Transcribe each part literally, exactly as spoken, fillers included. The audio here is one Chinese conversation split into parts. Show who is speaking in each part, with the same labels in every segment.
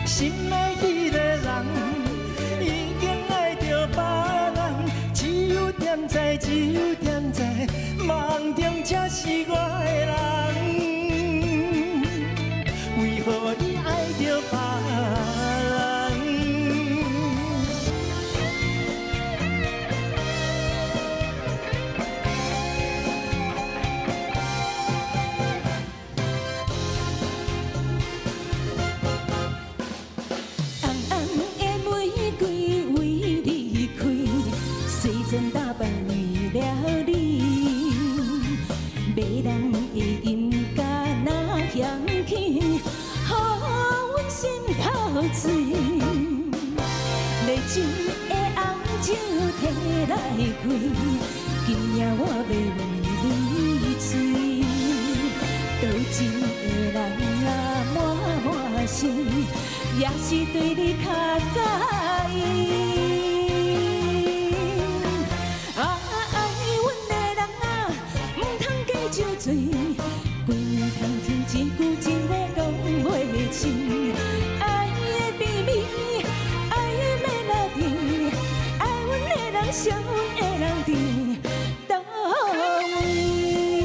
Speaker 1: 心爱迄个人已经爱着别人，只有点知，只有点知，梦中才是我的人。为何你爱着别人？
Speaker 2: 红红的玫瑰为你开，西装打扮为了你，迷人的音乐若响起，予阮心头醉。热情的红酒摕来开，今夜我要为你醉。多情的人啊，满满心，也是对你较介意。啊，爱阮的人啊，唔通加酒醉，规暝通听一句一话拢袂清。爱的秘密，爱的melody，爱阮的人，想阮的人伫倒位。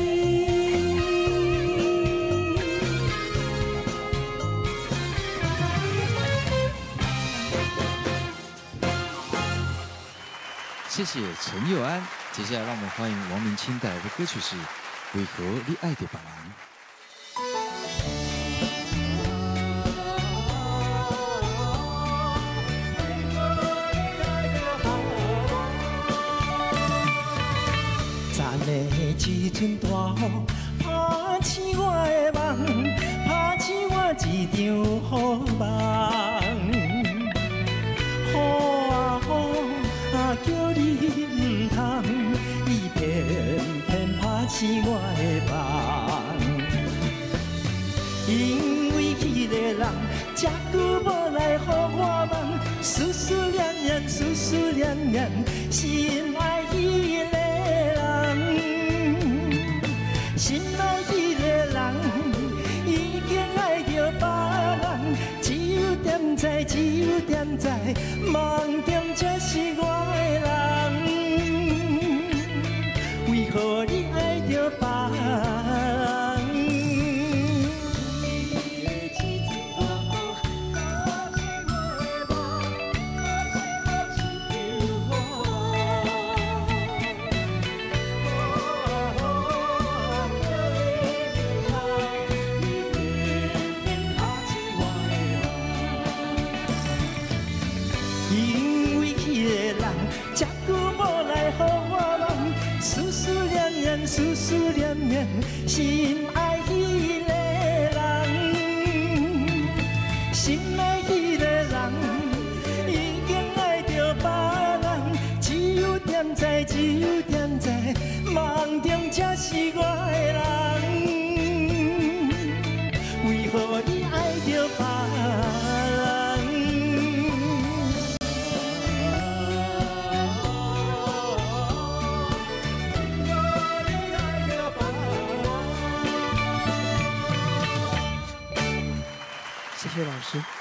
Speaker 3: 谢谢陈佑安。接下来，让我们欢迎王明清带来的歌曲是《为何你爱着别人》。
Speaker 1: 昨暝一阵大雨，拍醒我的梦，拍醒我一场好梦。雨啊雨啊，叫你唔通，伊偏偏拍醒我的梦。因为迄个人这久无来予我梦，思思念念，思思念念，心爱迄个人。心爱迄个人已经爱着别人，只有点知，只有点知，梦中才是我的人。为何你爱着别人？因为迄个人这久无来予我梦，思思念念，思思念念，心爱迄个人，心爱迄个人已经爱着别人，只有点知，只有点知，梦中才是我的人。为何你爱着别人？
Speaker 4: 谢谢老师。